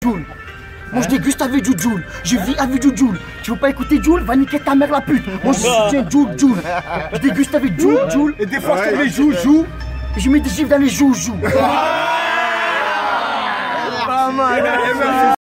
Joule. Moi je déguste avec Joule. Je vis avec Joule. Tu veux pas écouter Joule? Va niquer ta mère la pute. Moi je soutiens Joule. Je déguste avec Joule. Et des fois je tourne les joues. Et je mets des gifs dans les joues. Pas mal.